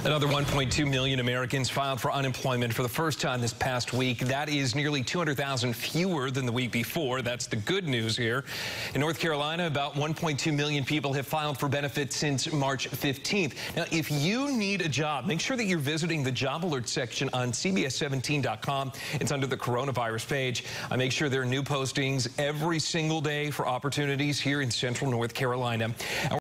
Another 1.2 million Americans filed for unemployment for the first time this past week. That is nearly 200,000 fewer than the week before. That's the good news here. In North Carolina, about 1.2 million people have filed for benefits since March 15th. Now, if you need a job, make sure that you're visiting the job alert section on CBS17.com. It's under the coronavirus page. I make sure there are new postings every single day for opportunities here in Central North Carolina.